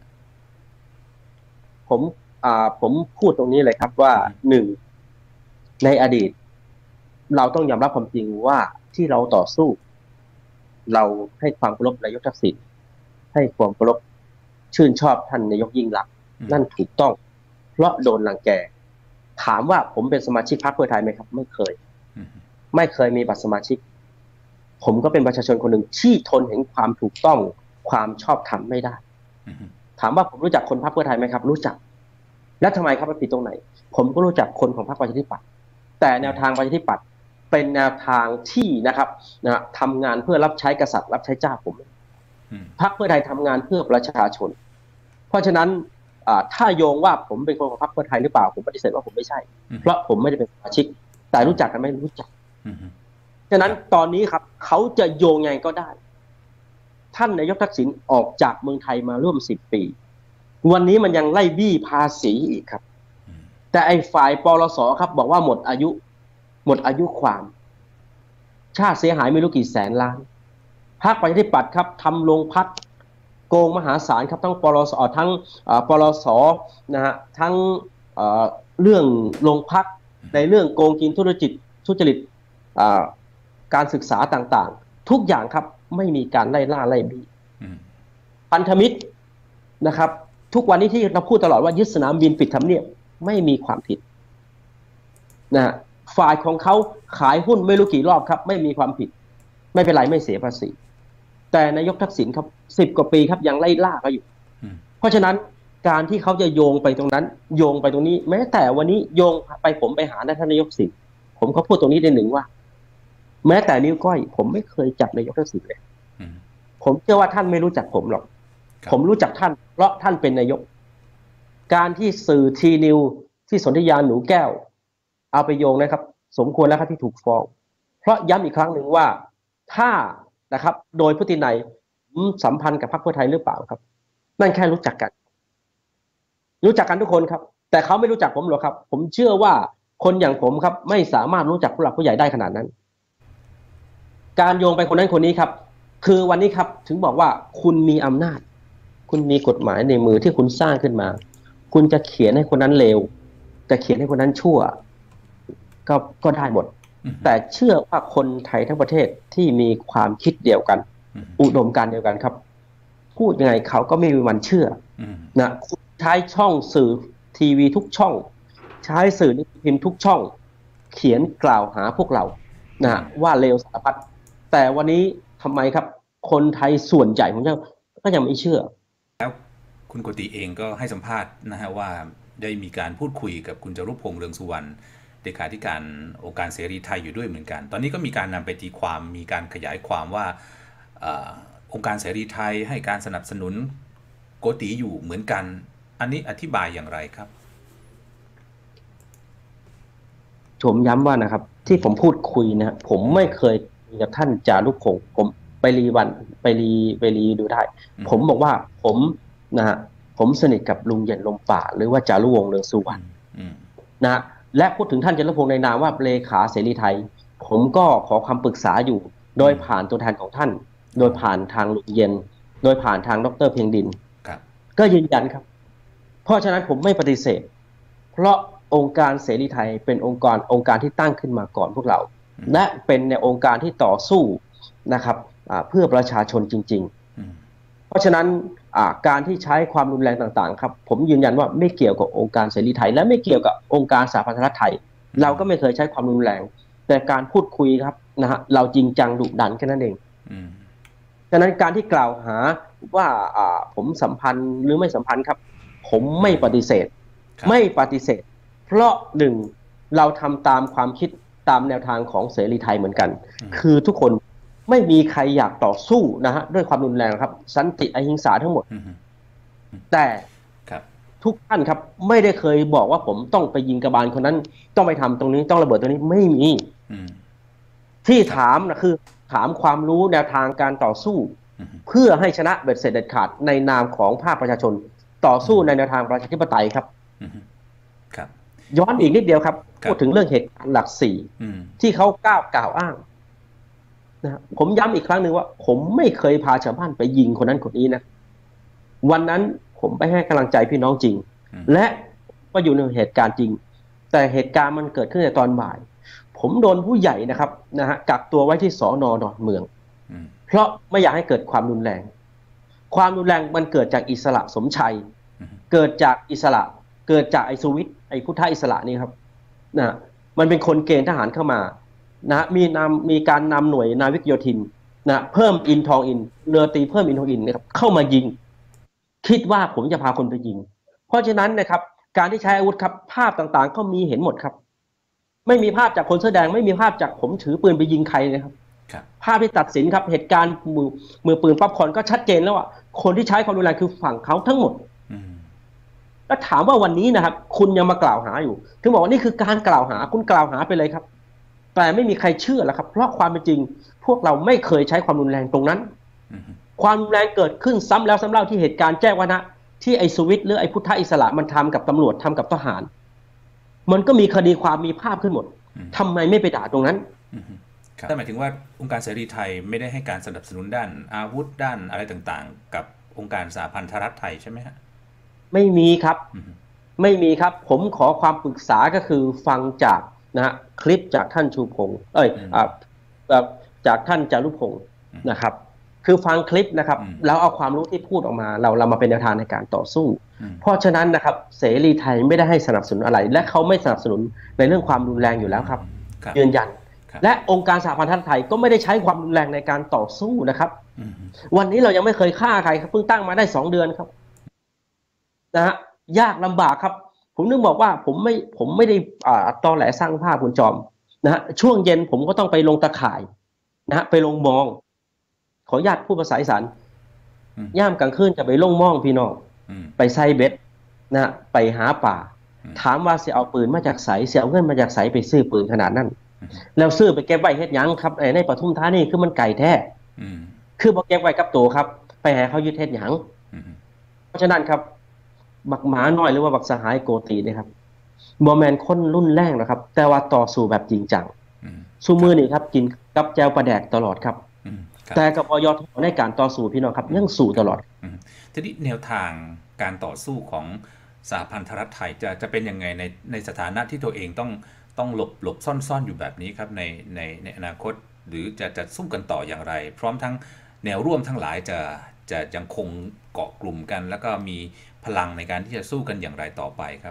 ผมพูดตรงนี้เลยครับว่า1ในอดีตเราต้องยอมรับความจริงว่าที่เราต่อสู้เราให้ความเคารพนายกทักษิณให้ความเคารพชื่นชอบท่านนายกยิ่งลักษณ์นั่นถูกต้องเพราะโดนรังแกถามว่าผมเป็นสมาชิกพรรคเพื่อไทยไหมครับไม่เคยมีบัตรสมาชิกผมก็เป็นประชาชนคนหนึ่งที่ทนเห็นความถูกต้องความชอบธรรมไม่ได้ถามว่าผมรู้จักคนพรรคเพื่อไทยไหมครับรู้จักและทำไมครับมันผิดตรงไหนผมก็รู้จักคนของพรรคประชาธิปัตย์แต่แนวทางประชาธิปัตย์เป็นแนวทางที่นะครับทำงานเพื่อรับใช้กษัตริย์รับใช้เจ้าผมพรรคเพื่อไทยทำงานเพื่อประชาชนเพราะฉะนั้นถ้าโยงว่าผมเป็นคนของพรรคเพื่อไทยหรือเปล่าผมปฏิเสธว่าผมไม่ใช่เพราะผมไม่ได้เป็นสมาชิกแต่รู้จักกันไหมรู้จักฉะนั้นตอนนี้ครับเขาจะโยงไงก็ได้ท่านนายกทักษิณออกจากเมืองไทยมาร่วม10 ปีวันนี้มันยังไล่บี้ภาษีอีกครับแต่ไอ้ฝ่ายปลสครับบอกว่าหมดอายุความชาติเสียหายไม่รู้กี่แสนล้านพรรคประชาธิปัตย์ครับทำโรงพักโกงมหาศาลครับทั้งปลสทั้งปลสนะฮะทั้งเรื่องโรงพักในเรื่องโกงกินทุจริตการศึกษาต่างๆทุกอย่างครับไม่มีการไล่ล่าไล่บี้พันธมิตรนะครับทุกวันนี้ที่เราพูดตลอดว่ายึดสนามบินปิดทำเนียบไม่มีความผิดนะฝ่ายของเขาขายหุ้นไม่รู้กี่รอบครับไม่มีความผิดไม่เป็นไรไม่เสียภาษีแต่นายกทักษิณครับ10 กว่าปีครับยังไล่ล่าเขาอยู่เพราะฉะนั้นการที่เขาจะโยงไปตรงนั้นโยงไปตรงนี้แม้แต่วันนี้โยงไปผมไปหาท่านนายกทักษิณผมก็พูดตรงนี้ได้หนึ่งว่าแม้แต่นิ้วก้อยผมไม่เคยจับนายกทักษิณเลยผมเชื่อว่าท่านไม่รู้จักผมหรอกผมรู้จักท่านเพราะท่านเป็นนายกการที่สื่อทีนิวที่สนธยาหนูแก้วเอาไปโยงนะครับสมควรแล้วครับที่ถูกฟ้องเพราะย้ำอีกครั้งหนึ่งว่าถ้านะครับโดยพฤตินัยสัมพันธ์กับพรรคเพื่อไทยหรือเปล่าครับนั่นแค่รู้จักกันทุกคนครับแต่เขาไม่รู้จักผมหรอกครับผมเชื่อว่าคนอย่างผมครับไม่สามารถรู้จักผู้หลักผู้ใหญ่ได้ขนาดนั้นการโยงไปคนนั้นคนนี้ครับคือวันนี้ครับถึงบอกว่าคุณมีอำนาจคุณมีกฎหมายในมือที่คุณสร้างขึ้นมาคุณจะเขียนให้คนนั้นเลวจะเขียนให้คนนั้นชั่วก็ได้หมดแต่เชื่อว่าคนไทยทั้งประเทศที่มีความคิดเดียวกันอุดมการณ์เดียวกันครับพูดยังไงเขาก็ไม่มีวันเชื่อนะใช้ช่องสื่อทีวีทุกช่องใช้สื่อหนังสือพิมพ์ทุกช่องเขียนกล่าวหาพวกเรานะว่าเลวสารพัดแต่วันนี้ทำไมครับคนไทยส่วนใหญ่ของเราก็ยังไม่เชื่อแล้วคุณโกติเองก็ให้สัมภาษณ์นะฮะว่าได้มีการพูดคุยกับคุณจารุพงษ์เรืองสุวรรณเลขาธิการองค์การเสรีไทยอยู่ด้วยเหมือนกันตอนนี้ก็มีการนำไปตีความมีการขยายความว่าองค์การเสรีไทยให้การสนับสนุนโกติอยู่เหมือนกันอันนี้อธิบายอย่างไรครับผมย้ำว่านะครับที่ผมพูดคุยนะผมไม่เคยคุยกับท่านจารุพงษ์ผมไปรีดูได้ผมบอกว่าผมนะฮะผมสนิทกับลุงเย็นลมป่าหรือว่าจารุวงศ์เรืองสุวรรณนะและพูดถึงท่านจารุพงษ์ในนามว่าเลขาเสรีไทยผมก็ขอคำปรึกษาอยู่โดยผ่านตัวแทนของท่านโดยผ่านทางลุงเย็นโดยผ่านทางดร.เพียงดินก็ยืนยันครับเพราะฉะนั้นผมไม่ปฏิเสธเพราะองค์การเสรีไทยเป็นองค์การที่ตั้งขึ้นมาก่อนพวกเราและเป็นในองค์การที่ต่อสู้นะครับเพื่อประชาชนจริงๆเพราะฉะนั้นการที่ใช้ความรุนแรงต่างๆครับผมยืนยันว่าไม่เกี่ยวกับองค์การเสรีไทยและไม่เกี่ยวกับองค์การสหพันธรัฐไทยเราก็ไม่เคยใช้ความรุนแรงแต่การพูดคุยครับนะฮะเราจริงจังดุดันแค่นั้นเองฉะนั้นการที่กล่าวหาว่าผมสัมพันธ์หรือไม่สัมพันธ์ครับผมไม่ปฏิเสธเพราะหนึ่งเราทำตามความคิดตามแนวทางของเสรีไทยเหมือนกันคือทุกคนไม่มีใครอยากต่อสู้นะฮะด้วยความรุนแรงครับสันติอหิงสาทั้งหมดแต่ทุกท่านครับไม่ได้เคยบอกว่าผมต้องไปยิงกบาลคนนั้นต้องไปทำตรงนี้ต้องระเบิดตรงนี้ไม่มีที่ถามนะคือถามความรู้แนวทางการต่อสู้เพื่อให้ชนะเบ็ดเสร็จเด็ดขาดในนามของภาคประชาชนต่อสู้ในแนวทางประชาธิปไตยครับย้อนอีกนิดเดียวครับพูดถึงเรื่องเหตุการณ์หลักสี่ที่เขากล่าวอ้างนะผมย้ำอีกครั้งหนึ่งว่าผมไม่เคยพาชาวบ้านไปยิงคนนั้นคนนี้นะวันนั้นผมไปให้กำลังใจพี่น้องจริงและก็อยู่ในเหตุการณ์จริงแต่เหตุการณ์มันเกิดขึ้นในตอนบ่ายผมโดนผู้ใหญ่นะครับนะฮะกักตัวไว้ที่สน.ดอนเมืองเพราะไม่อยากให้เกิดความรุนแรงมันเกิดจากอิสระสมชัยเกิดจากอิสระเกิดจากไอสุวิทย์ไอพุทธอิสระนี่ครับนะมันเป็นคนเกณฑ์ทหารเข้ามานะมีการนำหน่วยนาวิกโยธินนะเพิ่มอินทองอินเรือตีเพิ่มอินทองอินนะครับเข้ามายิงคิดว่าผมจะพาคนไปยิงเพราะฉะนั้นนะครับการที่ใช้อาวุธครับภาพต่างๆก็มีเห็นหมดครับไม่มีภาพจากคนเสื้อแดงไม่มีภาพจากผมถือปืนไปยิงใครนะครับภาพที่ตัดสินครับเหตุการณ์มือปืนป๊อปคอร์นก็ชัดเจนแล้วว่าคนที่ใช้ความรุนแรงคือฝั่งเขาทั้งหมดแล้วถามว่าวันนี้นะครับคุณยังมากล่าวหาอยู่ถึงบอกว่านี่คือการกล่าวหาคุณกล่าวหาไปเลยครับแต่ไม่มีใครเชื่อแล้วครับเพราะความเป็นจริงพวกเราไม่เคยใช้ความรุนแรงตรงนั้นความรุนแรงเกิดขึ้นซ้ำแล้วซ้ำเล่าที่เหตุการณ์แจ้งวัฒนะที่ไอสุวิทย์หรือไอพุทธอิสระมันทำกับตำรวจทำกับทหารมันก็มีคดีความมีภาพขึ้นหมดทำไมไม่ไปด่าตรงนั้นนั่นหมายถึงว่าองค์การเสรีไทยไม่ได้ให้การสนับสนุนด้านอาวุธด้านอะไรต่างๆกับองค์การสหพันธรัฐไทยใช่ไหมฮะไม่มีครับไม่มีครับผมขอความปรึกษาก็คือฟังจากนะฮะคลิปจากท่านชูพงศ์จากท่านจารุพงศ์นะครับคือฟังคลิปนะครับแล้วเอาความรู้ที่พูดออกมาเรามาเป็นแนวทางในการต่อสู้เพราะฉะนั้นนะครับเสรีไทยไม่ได้ให้สนับสนุนอะไร และเขาไม่สนับสนุนในเรื่องความรุนแรงอยู่แล้วครับยืนยันและองค์การสหพันธรัฐไทยก็ไม่ได้ใช้ความรุนแรงในการต่อสู้นะครับวันนี้เรายังไม่เคยฆ่าใครครับเพิ่งตั้งมาได้2 เดือนครับนะฮะยากลำบากครับผมนึกบอกว่าผมไม่ได้ตอแหลสร้างภาพคุณจอมนะฮะช่วงเย็นผมก็ต้องไปลงตะข่ายนะฮะไปลงมองขออนุญาตพูดภาษาอีสานย่ามกลางคืนจะไปลงมองพี่น้องไปไซเบ็ดนะฮะไปหาป่าถามว่าจะเอาปืนมาจากไสเสียเอาเงินมาจากไสไปซื้อปืนขนาดนั้นแล้วซื้อไปเก็บไว้เฮ็ดยังครับในปทุมธานีคือมันไก่แท้คือบอกเก็บไว้กับตัวครับไปให้เขายึดเฮ็ดยังเพราะฉะนั้นครับบักหมาน้อยหรือว่าบักสหายโกตีเนี่ยครับบ่แม่นคนรุ่นแรงนะครับแต่ว่าต่อสู้แบบจริงจังสู้มือนี่ครับกินกับแจวปลาแดกตลอดครับแต่กับอยทในการต่อสู้พี่น้องครับยังสู้ตลอดทีนี้แนวทางการต่อสู้ของสหพันธรัฐไทยจะเป็นยังไงในสถานะที่ตัวเองต้องหลบซ่อนอยู่แบบนี้ครับในอนาคตหรือจะสู้กันต่ออย่างไรพร้อมทั้งแนวร่วมทั้งหลายจะยังคงเกาะกลุ่มกันแล้วก็มีพลังในการที่จะสู้กันอย่างไรต่อไปครับ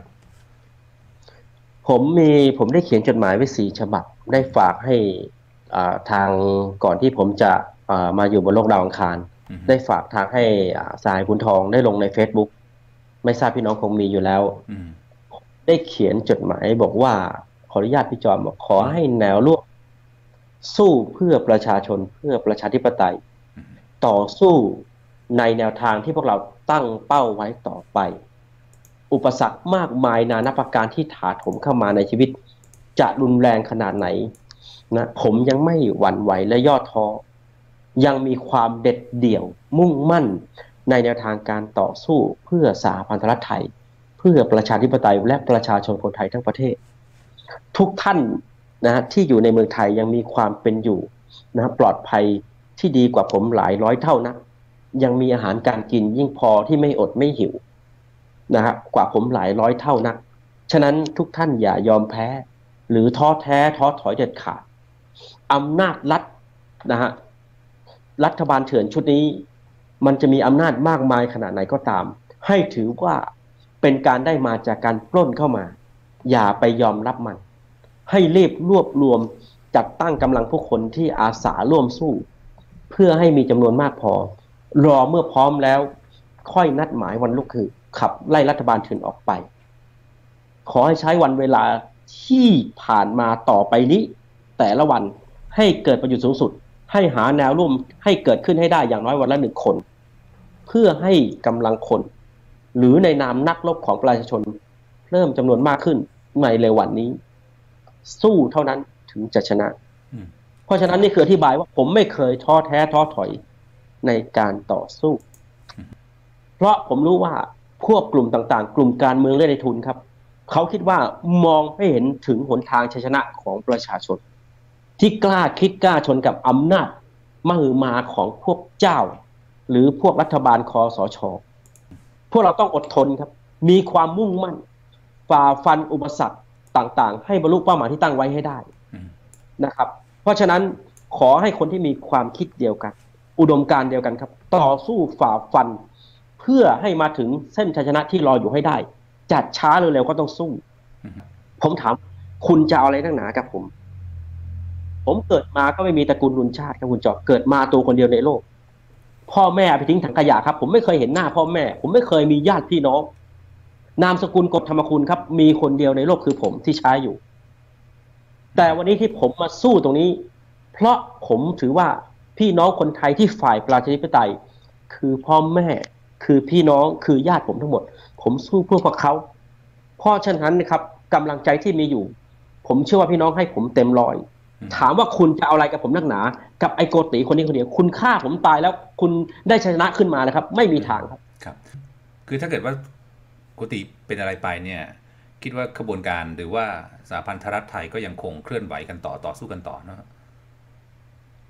ผมได้เขียนจดหมายไว้4 ฉบับได้ฝากให้ทางก่อนที่ผมจะมาอยู่บนโลกดาวอังคารได้ฝากทางให้สายขุนทองได้ลงใน Facebook ไม่ทราบพี่น้องคงมีอยู่แล้วได้เขียนจดหมายบอกว่าขออนุญาตพี่จอมบอกขอให้แนวร่วมสู้เพื่อประชาชนเพื่อประชาธิปไตยต่อสู้ในแนวทางที่พวกเราตั้งเป้าไว้ต่อไปอุปสรรคมากมายนานาประการที่ถาโถมเข้ามาในชีวิตจะรุนแรงขนาดไหนนะผมยังไม่หวั่นไหวและย่อท้อยังมีความเด็ดเดี่ยวมุ่งมั่นในแนวทางการต่อสู้เพื่อสหพันธรัฐไทยเพื่อประชาธิปไตยและประชาชนคนไทยทั้งประเทศทุกท่านนะที่อยู่ในเมืองไทยยังมีความเป็นอยู่นะปลอดภัยที่ดีกว่าผมหลายร้อยเท่านะยังมีอาหารการกินยิ่งพอที่ไม่อดไม่หิวนะครับกว่าผมหลายร้อยเท่านักฉะนั้นทุกท่านอย่ายอมแพ้หรือท้อแท้ท้อถอยเด็ดขาดอำนาจรัฐนะฮะรัฐบาลเถื่อนชุดนี้มันจะมีอำนาจมากมายขนาดไหนก็ตามให้ถือว่าเป็นการได้มาจากการปล้นเข้ามาอย่าไปยอมรับมันให้รีบรวบรวมจัดตั้งกำลังผู้คนที่อาสาร่วมสู้เพื่อให้มีจำนวนมากพอรอเมื่อพร้อมแล้วค่อยนัดหมายวันลุกคือขับไล่รัฐบาลเถื่อนออกไปขอให้ใช้วันเวลาที่ผ่านมาต่อไปนี้แต่ละวันให้เกิดประโยชน์สูงสุดให้หาแนวร่วมให้เกิดขึ้นให้ได้อย่างน้อยวันละ1 คนเพื่อให้กำลังคนหรือในนามนักรบของประชาชนเพิ่มจำนวนมากขึ้นในเร็ววันนี้สู้เท่านั้นถึงจะชนะเพราะฉะนั้นนี่คืออธิบายว่าผมไม่เคยท้อแท้ท้อถอยในการต่อสู้เพราะผมรู้ว่าพวกกลุ่มต่างๆกลุ่มการเมืองและในทุนครับเขาคิดว่ามองไม่เห็นถึงหนทางชัยชนะของประชาชนที่กล้าคิดกล้าชนกับอำนาจมหึมาของพวกเจ้าหรือพวกรัฐบาลคสช.พวกเราต้องอดทนครับมีความมุ่งมั่นฝ่าฟันอุปสรรคต่างๆให้บรรลุเป้าหมายที่ตั้งไว้ให้ได้นะครับเพราะฉะนั้นขอให้คนที่มีความคิดเดียวกันอุดมการณ์เดียวกันครับต่อสู้ฝ่าฟันเพื่อให้มาถึงเส้นชัยชนะที่รออยู่ให้ได้จัดช้าเร็วๆก็ต้องสู้ผมถามคุณจะเอาอะไรนักหนากับผมเกิดมาก็ไม่มีตระกูลรุนชาติครับคุณจอเกิดมาตัวคนเดียวในโลกพ่อแม่ไปทิ้งถังขยะครับผมไม่เคยเห็นหน้าพ่อแม่ผมไม่เคยมีญาติพี่น้องนามสกุลกฎธรรมคุณครับมีคนเดียวในโลกคือผมที่ใช้อยู่แต่วันนี้ที่ผมมาสู้ตรงนี้เพราะผมถือว่าพี่น้องคนไทยที่ฝ่ายประชาธิปไตยคือพ่อแม่คือพี่น้องคือญาติผมทั้งหมดผมสู้เพื่อพวกเขาเพราะฉะนั้นนะครับกำลังใจที่มีอยู่ผมเชื่อว่าพี่น้องให้ผมเต็มร้อยถามว่าคุณจะเอาอะไรกับผมนักหนากับไอโกติคนนี้คนเดียวคุณฆ่าผมตายแล้วคุณได้ชนะขึ้นมานะครับไม่มีทางครับครับคือถ้าเกิดว่าโกติเป็นอะไรไปเนี่ยคิดว่าขบวนการหรือว่าสหพันธรัฐไทยก็ยังคงเคลื่อนไหวกันต่อสู้กันต่อเนาะ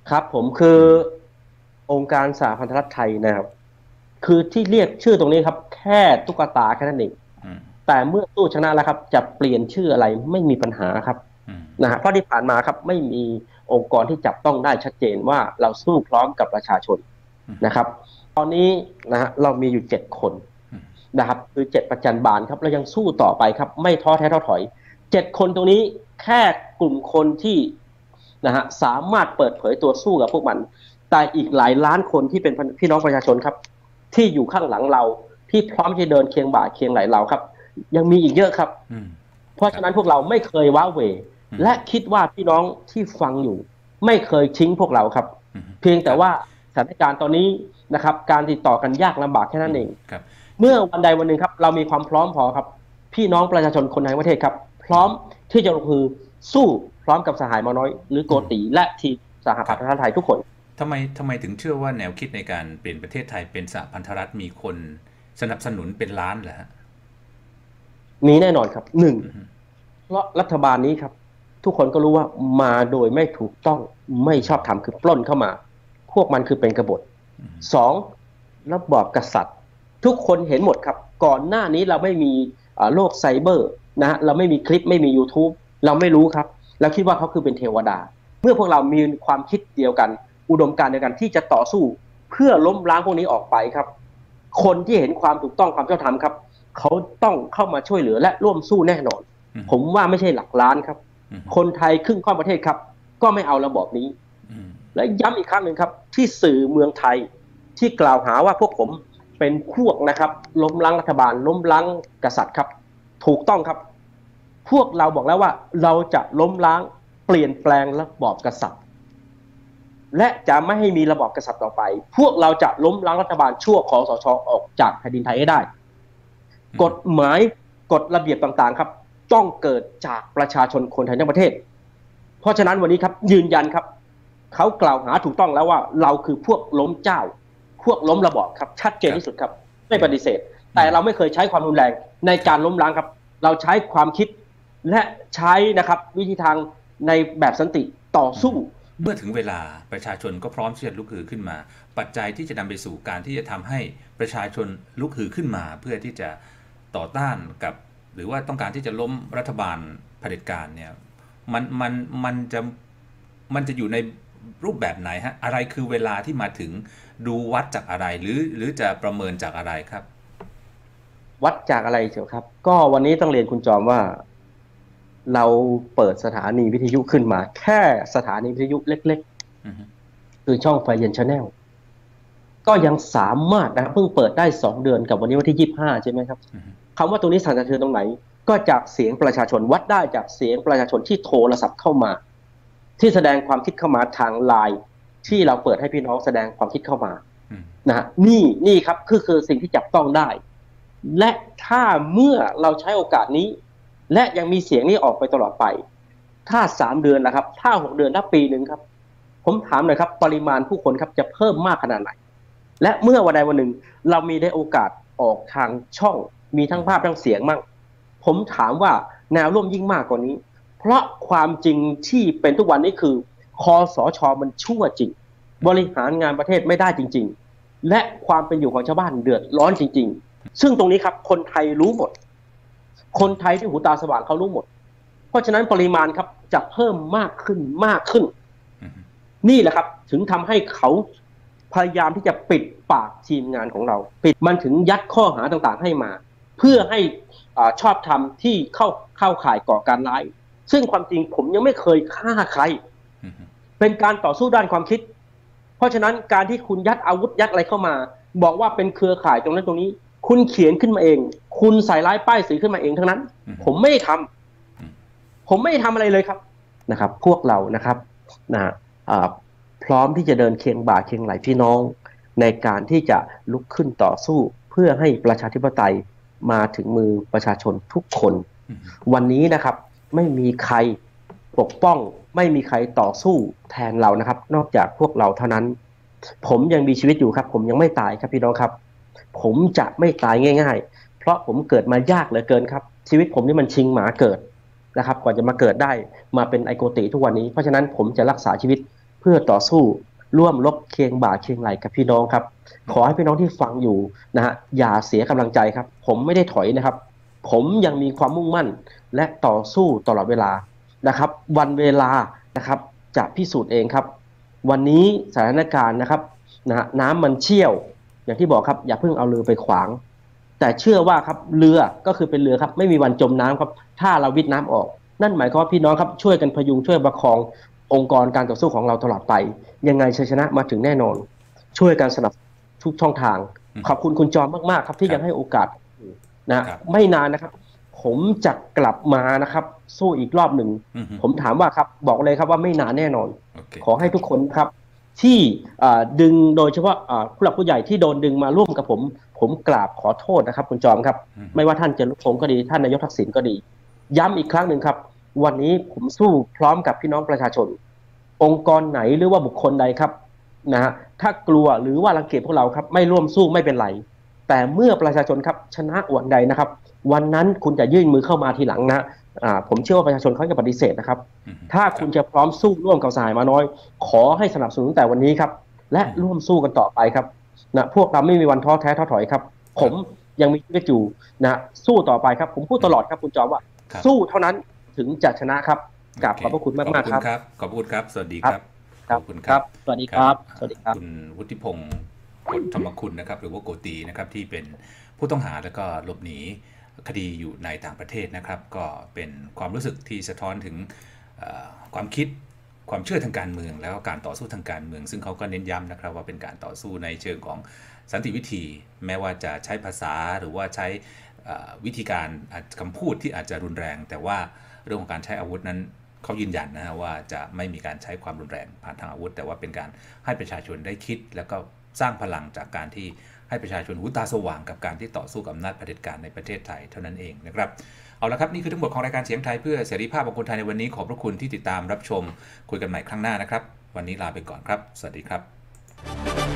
ครับผมคือองค์การสหพันธรัฐไทยนะครับคือที่เรียกชื่อตรงนี้ครับแค่ตุ๊กตาแค่นั้นเองแต่เมื่อสู้ชนะแล้วครับจะเปลี่ยนชื่ออะไรไม่มีปัญหาครับนะฮะเพราะที่ผ่านมาครับไม่มีองค์กรที่จับต้องได้ชัดเจนว่าเราสู้พร้อมกับประชาชนนะครับตอนนี้นะฮะเรามีอยู่7 คนนะครับคือ7 ประจันบานครับเรายังสู้ต่อไปครับไม่ท้อแท้ท้อถอย7 คนตรงนี้แค่กลุ่มคนที่นะฮะสามารถเปิดเผยตัวสู้กับพวกมันแต่อีกหลายล้านคนที่เป็นพี่น้องประชาชนครับที่อยู่ข้างหลังเราที่พร้อมจะเดินเคียงบ่าเคียงไหลเราครับยังมีอีกเยอะครับเพราะฉะนั้นพวกเราไม่เคยว้าเหวและคิดว่าพี่น้องที่ฟังอยู่ไม่เคยทิ้งพวกเราครับเพียงแต่ว่าสถานการณ์ตอนนี้นะครับการติดต่อกันยากลำบากแค่นั้นเองเมื่อวันใดวันหนึ่งครับเรามีความพร้อมพอครับพี่น้องประชาชนคนไทยประเทศครับพร้อมที่จะลงมือสู้พร้อมกับสหายมาน้อยหรือโกติและทีมสหพันธรัฐไทยทุกคนทำไมถึงเชื่อว่าแนวคิดในการเปลี่ยนประเทศไทยเป็นสหพันธรัฐมีคนสนับสนุนเป็นล้านเหรอฮะมีแน่นอนครับ1เพราะรัฐบาลนี้ครับทุกคนก็รู้ว่ามาโดยไม่ถูกต้องไม่ชอบธรรมคือปล้นเข้ามาพวกมันคือเป็นกบฏ2ระบอบกษัตริย์ทุกคนเห็นหมดครับก่อนหน้านี้เราไม่มีโลกไซเบอร์นะฮะเราไม่มีคลิปไม่มี YouTube เราไม่รู้ครับเราคิดว่าเขาคือเป็นเทวดาเมื่อพวกเรามีความคิดเดียวกันอุดมการณ์เดียวกันที่จะต่อสู้เพื่อล้มล้างพวกนี้ออกไปครับคนที่เห็นความถูกต้องความชอบธรรมครับเขาต้องเข้ามาช่วยเหลือและร่วมสู้แน่นอนผมว่าไม่ใช่หลักล้านครับคนไทยครึ่งค่อนประเทศครับก็ไม่เอาระบอบนี้และย้ำอีกครั้งหนึ่งครับที่สื่อเมืองไทยที่กล่าวหาว่าพวกผมเป็นพวกนะครับล้มล้างรัฐบาลล้มล้างกษัตริย์ครับถูกต้องครับพวกเราบอกแล้วว่าเราจะล้มล้างเปลี่ยนแปลงระบอบกษัตริย์และจะไม่ให้มีระบอบกษัตริย์ต่อไปพวกเราจะล้มล้างรัฐบาลชั่วคสช.ออกจากแผ่นดินไทยให้ได้กฎหมายกฎระเบียบต่างๆครับต้องเกิดจากประชาชนคนไทยทั้งประเทศเพราะฉะนั้นวันนี้ครับยืนยันครับเขากล่าวหาถูกต้องแล้วว่าเราคือพวกล้มเจ้าพวกล้มระบอบครับชัดเจนที่สุดครับไม่ปฏิเสธแต่เราไม่เคยใช้ความรุนแรงในการล้มล้างครับเราใช้ความคิดและใช้นะครับวิธีทางในแบบสันติต่อสู้เมื่อถึงเวลาประชาชนก็พร้อมที่จะลุกฮือขึ้นมาปัจจัยที่จะนำไปสู่การที่จะทำให้ประชาชนลุกฮือขึ้นมาเพื่อที่จะต่อต้านกับหรือว่าต้องการที่จะล้มรัฐบาลเผด็จการเนี่ยมันจะอยู่ในรูปแบบไหนฮะอะไรคือเวลาที่มาถึงดูวัดจากอะไรหรือจะประเมินจากอะไรครับวัดจากอะไรเชียวครับก็วันนี้ต้องเรียนคุณจอมว่าเราเปิดสถานีวิทยุขึ้นมาแค่สถานีวิทยุเล็กๆคือช่องไฟเย็นชาแนลก็ยังสามารถนะครับเพิ่งเปิดได้2 เดือนกับวันนี้วันที่25ใช่ไหมครับคำว่าตรงนี้สั่นสะเทือนตรงไหนก็จากเสียงประชาชนวัดได้จากเสียงประชาชนที่โทรศัพท์เข้ามาที่แสดงความคิดเข้ามาทางไลน์ที่เราเปิดให้พี่น้องแสดงความคิดเข้ามานะฮะนี่ครับคือสิ่งที่จับต้องได้และถ้าเมื่อเราใช้โอกาสนี้และยังมีเสียงนี้ออกไปตลอดไปถ้า3 เดือนนะครับถ้า6 เดือนถ้าปีหนึ่งครับผมถามหน่อยครับปริมาณผู้คนครับจะเพิ่มมากขนาดไหนและเมื่อวันใดวันหนึ่งเรามีได้โอกาสออกทางช่องมีทั้งภาพทั้งเสียงมั่งผมถามว่าแนวร่วมยิ่งมากกว่านี้เพราะความจริงที่เป็นทุกวันนี้คือคสช.มันชั่วจริงบริหารงานประเทศไม่ได้จริงๆและความเป็นอยู่ของชาวบ้านเดือดร้อนจริงๆซึ่งตรงนี้ครับคนไทยรู้หมดคนไทยที่หูตาสว่างเขารู้หมดเพราะฉะนั้นปริมาณครับจะเพิ่มมากขึ้นนี่แหละครับถึงทำให้เขาพยายามที่จะปิดปากทีมงานของเราปิดมันถึงยัดข้อหาต่างๆให้มาเพื่อให้ชอบธรรมที่เข้าข่ายก่อการร้ายซึ่งความจริงผมยังไม่เคยฆ่าใครเป็นการต่อสู้ด้านความคิดเพราะฉะนั้นการที่คุณยัดอาวุธยัดอะไรเข้ามาบอกว่าเป็นเครือข่ายตรงนั้นตรงนี้คุณเขียนขึ้นมาเองคุณใส่ร้ายป้ายสีขึ้นมาเองทั้งนั้นผมไม่ได้ทำอะไรเลยครับนะครับพวกเรานะครับพร้อมที่จะเดินเคียงบ่าเคียงไหลพี่น้องในการที่จะลุกขึ้นต่อสู้เพื่อให้ประชาธิปไตยมาถึงมือประชาชนทุกคนวันนี้นะครับไม่มีใครปกป้องไม่มีใครต่อสู้แทนเรานะครับนอกจากพวกเราเท่านั้นผมยังมีชีวิตอยู่ครับผมยังไม่ตายครับพี่น้องครับผมจะไม่ตายง่ายๆเพราะผมเกิดมายากเหลือเกินครับชีวิตผมนี่มันชิงหมาเกิดนะครับกว่าจะมาเกิดได้มาเป็นไอโกติทุกวันนี้เพราะฉะนั้นผมจะรักษาชีวิตเพื่พื่อต่อสู้ร่วมรบเคียงบ่าเคียงไหล่กับพี่น้องครับขอให้พี่น้องที่ฟังอยู่นะฮะอย่าเสียกำลังใจครับผมไม่ได้ถอยนะครับผมยังมีความมุ่งมั่นและต่อสู้ตลอดเวลานะครับวันเวลานะครับจะพิสูจน์เองครับวันนี้สถานการณ์นะครับนะฮะน้ำมันเชี่ยวอย่างที่บอกครับอย่าเพิ่งเอาเรือไปขวางแต่เชื่อว่าครับเรือก็คือเป็นเรือครับไม่มีวันจมน้ำครับถ้าเราวิทย์น้ำออกนั่นหมายความว่าพี่น้องครับช่วยกันพยุงช่วยประคององค์กรการต่อสู้ของเราตลอดไปยังไงชัยชนะมาถึงแน่นอนช่วยกันสนับทุกช่องทางขอบคุณคุณจอมมากๆครับที่ยังให้โอกาสนะไม่นานนะครับผมจะกลับมานะครับสู้อีกรอบหนึ่งผมถามว่าครับบอกเลยครับว่าไม่นานแน่นอนขอให้ทุกคนครับที่ดึงโดยเฉพาะผู้หลักผู้ใหญ่ที่โดนดึงมาร่วมกับผมกราบขอโทษนะครับคุณจอมครับไม่ว่าท่านจะลุกผมก็ดีท่านนายกทักษิณก็ดีย้ำอีกครั้งหนึ่งครับวันนี้ผมสู้พร้อมกับพี่น้องประชาชนองค์กรไหนหรือว่าบุคคลใดครับนะฮะถ้ากลัวหรือว่ารังเกียจพวกเราครับไม่ร่วมสู้ไม่เป็นไรแต่เมื่อประชาชนครับชนะวันใดนะครับวันนั้นคุณจะยื่นมือเข้ามาทีหลังนะผมเชื่อว่าประชาชนเขาจะปฏิเสธนะครับถ้าคุณจะพร้อมสู้ร่วมกับสหายมาน้อยขอให้สนับสนุนแต่วันนี้ครับและร่วมสู้กันต่อไปครับนะพวกเราไม่มีวันท้อแท้ท้อถอยครับผมยังมีชีวิตอยู่นะสู้ต่อไปครับผมพูดตลอดครับคุณจอมว่าสู้เท่านั้นถึงจะชนะครับกราบขอบพระคุณมากๆครับขอบคุณครับสวัสดีครับขอบคุณครับสวัสดีครับสวัสดีครับคุณวุฒิพงศ์ธรรมคุณนะครับหรือว่าโกตีนะครับที่เป็นผู้ต้องหาแล้วก็หลบหนีคดีอยู่ในต่างประเทศนะครับก็เป็นความรู้สึกที่สะท้อนถึงความคิดความเชื่อทางการเมืองแล้วก็การต่อสู้ทางการเมืองซึ่งเขาก็เน้นย้ำนะครับว่าเป็นการต่อสู้ในเชิงของสันติวิธีแม้ว่าจะใช้ภาษาหรือว่าใช้วิธีการคำพูดที่อาจจะรุนแรงแต่ว่าเรื่องของการใช้อาวุธนั้นเขายืนยันนะฮะว่าจะไม่มีการใช้ความรุนแรงผ่านทางอาวุธแต่ว่าเป็นการให้ประชาชนได้คิดแล้วก็สร้างพลังจากการที่ให้ประชาชนหูตาสว่างกับการที่ต่อสู้กับอำนาจเผด็จการในประเทศไทยเท่านั้นเองนะครับเอาละครับนี่คือทั้งหมดของรายการเสียงไทยเพื่อเสรีภาพของคนไทยในวันนี้ขอบพระคุณที่ติดตามรับชมคุยกันใหม่ครั้งหน้านะครับวันนี้ลาไปก่อนครับสวัสดีครับ